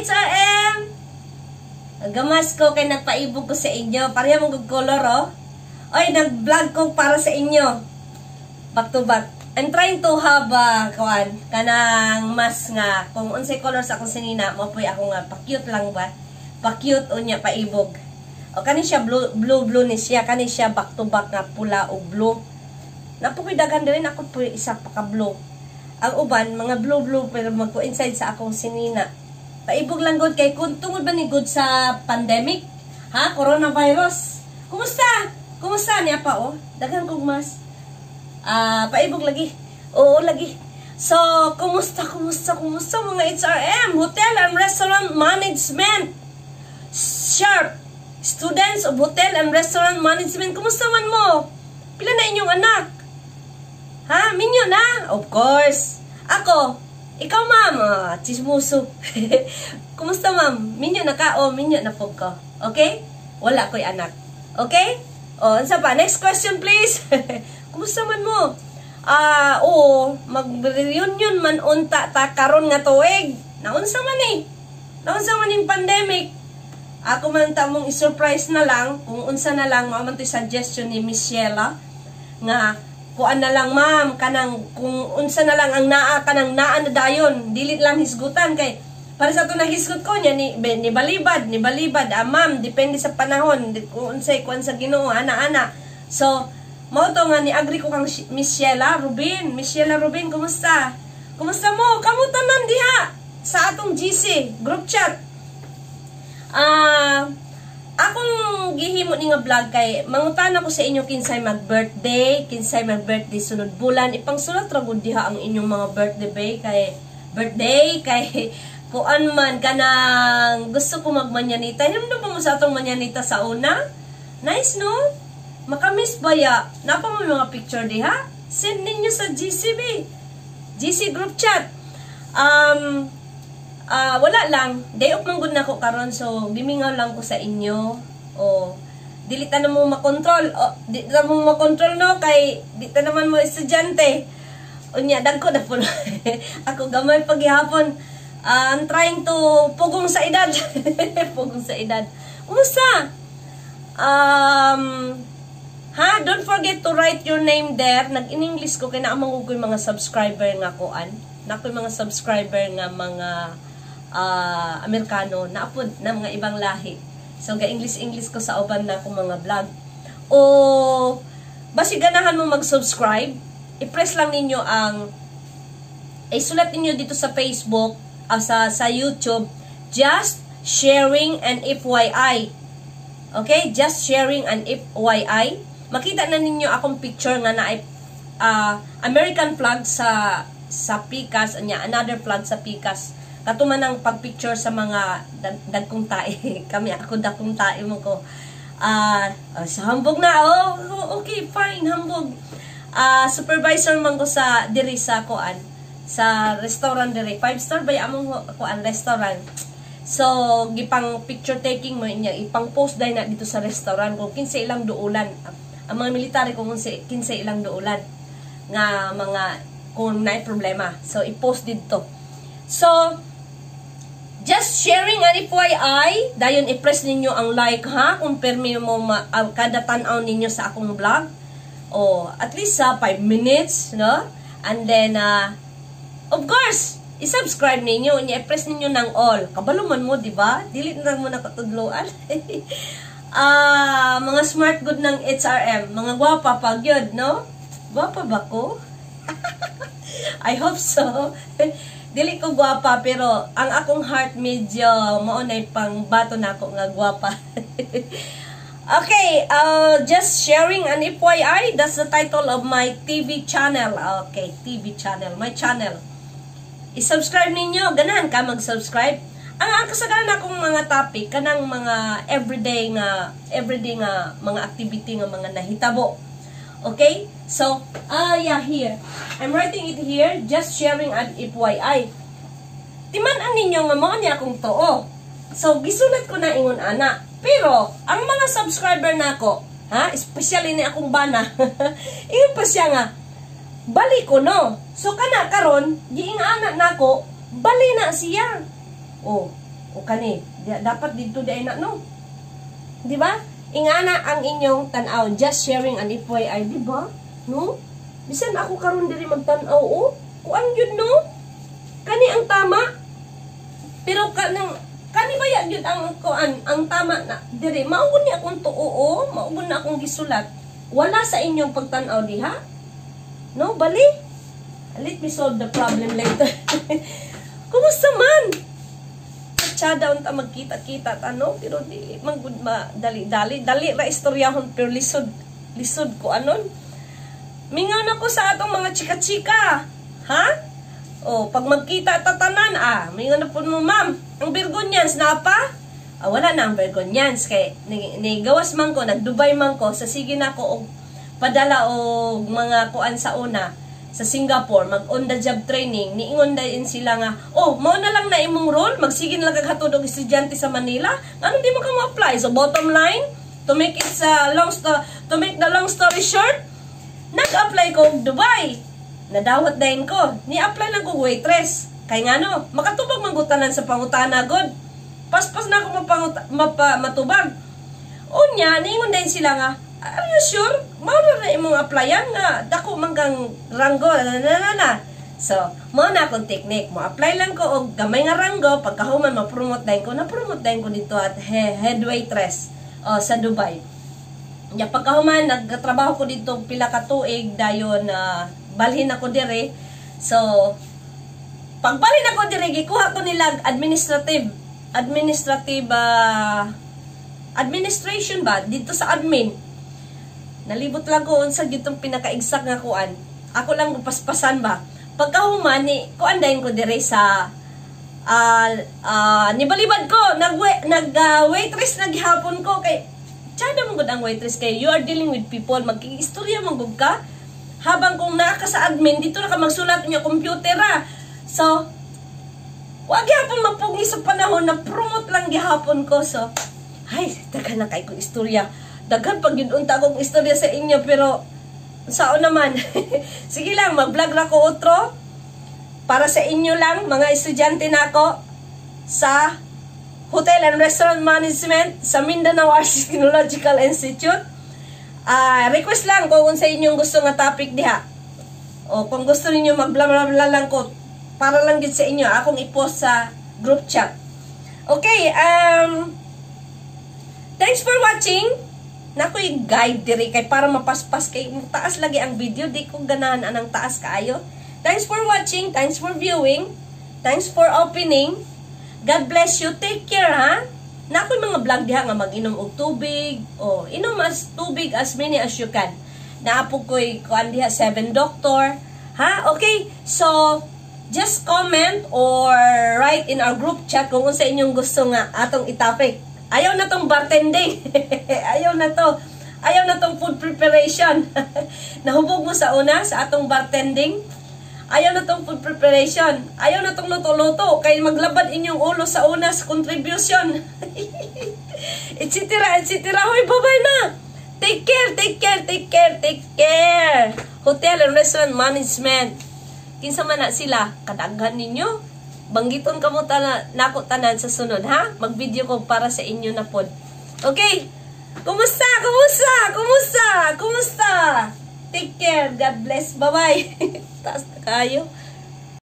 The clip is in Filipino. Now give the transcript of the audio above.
HRM! Gamas ko kay nagpaibog ko sa inyo. Pareha mong color, oh. Oy, nag-vlog ko para sa inyo. Back to back. I'm trying to have, kanang mas nga. Kung unsay color sa akong sinina, mapoy ako nga. Pa-cute lang ba? Pa-cute o niya, paibog. O, kani siya blue ni siya. Kani siya back to back nga pula o blue. Napukidagan din ako po isa paka-blue. Ang uban, mga blue pero magko-inside sa akong sinina. Paibog lang good kay kung tungod ba ni good sa pandemic? Ha? Coronavirus. Kumusta? Kumusta niya pa, oh? Daghan kong mas. Paibog lagi. Oo, lagi. So, kumusta mga HRM? Hotel and Restaurant Management. Sharp. Students of Hotel and Restaurant Management. Kumusta man mo? Pila na inyong anak? Ha? Minyo na? Of course. Ako, ikaw ma'am, chismoso. Kumusta ma'am? Minyo na ka? O, minyo na po ko. Okay? Wala ko'y anak. Okay? O, ansa pa? Next question please. Kumusta man mo? Oo, mag-reunion man unta ta karon nga tuig. Naunsa man eh. Naunsa man yung pandemic. Ako man tamong i-surprise na lang, kung unsa na lang, man to suggestion ni Miss Sheila, nga, kuan na lang ma'am, kanang, kung unsa na lang ang kanang naa na dayon, dilit lang hisgutan, kay, para sa ito na hisgut ko niya, ni balibad, ma'am, depende sa panahon, kung unsay, kuan sa Ginoo, ana. So, mao to nga ni agree ko kang Miss Sheila Rubin. Miss Sheila Rubin, kumusta? Kumusta mo? Kamusta man diha sa atong GC group chat. Akong gihimo ni nga vlog kay mangutan ako sa inyo kinsay mag-birthday sunod bulan. Ipangsulat ra gud diha ang inyong mga birthday kay kuan man kanang gusto ko magmanyanita. Himno pa mo sa atong manyanita sa una? Nice no? Makamiss baya. Napa mo mga picture diha? Send ninyo sa GC group chat. Wala lang. Day off man gud nako karon, so gimingaw lang ko sa inyo. O dili ta na mo makontrol. Di ta mo makontrol no kay di ta naman mo estudyante. Unya dagko na po. Ako gamay paghihapon. I'm trying to pugong sa edad. Pugong sa edad. Kumusta? Don't forget to write your name there. Nag-in-English ko, kaya naamang ko yung mga subscriber nga koan. Naku yung mga subscriber nga mga Amerikano, naapod na mga ibang lahi. So, ga-English ko sa uban na akong mga vlog. O, basi ganahan mo mag-subscribe, i-press lang ninyo ang, sulat ninyo dito sa Facebook, sa YouTube, Just Sharing and FYI. Okay? Just Sharing and FYI. Makita na ninyo akong picture nga na American flag sa Pikas, another flag sa Pikas. Katuman ang pagpicture sa mga dagkong tae. Ako dagkong tae mo ko. Sa hambog na, okay, fine, hambog. Supervisor man ko sa diri sa kuan, sa restaurant diri. 5-star ba among kuan restaurant. So, gipang picture taking mo niya, ipang post dahil na dito sa restaurant kung kinsa ilang duulan. Ang mga military kung kinsa ilang duulan nga mga kung naay problema. So, i-post dito. So, just sharing and FYI, dayon i-press ninyo ang like ha, kung permi mo kada tan-aw ninyo sa akong vlog. O, at least 5 minutes, no? And then, of course, i-subscribe ninyo, i-press ninyo ng all. Kabaluman mo, di ba? Dili na mo nakatudloan. Mga smart good ng HRM, mga gwapa pag yun, no? Gwapa ba ko? I hope so. Dili ko gwapa, pero ang akong heart medyo maunay pang bato na ako nga gwapa. Okay, just sharing an FYI, that's the title of my TV channel. Okay, TV channel, my channel. I-subscribe ninyo, ganahan ka mag-subscribe. Ang kasagaran akong mga topic, kanang mga everyday nga mga activity nga mga nahitabo. Okay? So, yeah, here. I'm writing it here, just sharing an FYI. Timan-an ninyo nga mga niya akong too. So, gisulat ko na ingon ana. Pero, ang mga subscriber na ako, especially ni akong bana, ingon pa siya nga, bali ko no. So, kana karon giingana na ako, bali na siya. Oh, O kani, dapat dito di na, no? Di ba? Ingana ang inyong tanaw, just sharing an FYI, di ba? No? Bisan ako karon diri magtanaw, oh. Kuan yun, no? Kani ang tama. Pero kani ba yun ang kuan, ang tama na diri. Maugon ni akong tuo, oh. Maugon na akong gisulat. Wala sa inyong pagtanaw diha. No, bali. Let me solve the problem later. Kumusta man? Tsada unta magkita-kita ano, pero di manggud dali-dali ra istoryahon pero lisod ko anon. Mingaw na ko sa atong mga chika-chika. Ha? O pag magkita tatanan mingaw na po mo ma'am. Ang Virgonians na pa? Wala na ang Virgonians kay ni gawas man ko nagdubay man ko sa sige na ko og padala og mga kuan sa una sa Singapore, mag on the job training, niingon dayon sila nga, oh, mao na lang na imong role, magsigin lang kag hatod og estudyante sa Manila, ano di mo ka ma-apply? So bottom line, to make the long story short, nag-apply ko og Dubai. Nadawat dayon ko, ni-apply lang ko waitress. Kay ngano, makatubag mangutanan sa pangutana god. Paspas na ako matubag. Unya, niingon dayon sila nga, are you sure? Mao na imong applyan nga dako manggang ranggo na. So, mao na akong technique. Mo apply lang ko og gamay nga ranggo, pagkahuman ma-promote dayon ko, na-promote dayon ko dito at head waitress sa Dubai. Ya pagkahuman nagtrabaho ko dito pila ka tuig dayon balhin ako dire. So, pagbalhin ako dire gikuha ko nila administration ba dito sa admin. Nalibot lang ko unsa gitong pinaka-exact nga kuan. Ako lang paspasan ba. Pagkahuman ni kuan dayon ko dire sa nibalibad ko waitress naghapon ko kay tsada mo gud ang waitress kay you are dealing with people magkiistorya man gud ka habang kung naa ka sa admin dito na ka magsulat unya computer So wag gyapon mapugi sa panahon na promote lang gihapon ko so ay daghan na kay ko istorya. Daghan pag yun unta akong istorya sa inyo pero sao naman. Sige lang, mag-vlog na ko otro para sa inyo lang, mga estudyante na ako sa Hotel and Restaurant Management sa Mindanao Arts Technological Institute. Request lang kung sa inyong gusto nga topic diha. O kung gusto niyo mag-bla bla bla lang ko para lang gid sa inyo, akong i-post sa group chat. Okay, thanks for watching. Nakoy guide diri kay para mapaspas kay taas lagi ang video, di ko ganahan anang taas kaayo. Thanks for watching, thanks for viewing, thanks for opening. God bless you, take care ha. Nakoy mga vlog diha nga mag-inom og tubig o inom as tubig as many as you can. Naapo koy kuan diha 7 doctor ha. Okay, so just comment or write in our group chat kung unsa inyong gusto nga atong i-topic. Ayaw na tong bartending. Ayaw na tong food preparation. Nahubog mo sa una sa atong bartending. Ayaw na tong food preparation. Ayaw na tong luto-luto. Kaya maglabad inyong ulo sa una sa contribution. etc. etc. Hoy, bye-bye na. Take care. Hotel and Restaurant Management. Kinsa man na sila, kadaghan ninyo. Banggiton ka mo nako tanan sa sunod, ha? Mag-video ko para sa inyo na pod. Okay? Kumusta? Take care. God bless. Bye-bye. Taas na kayo.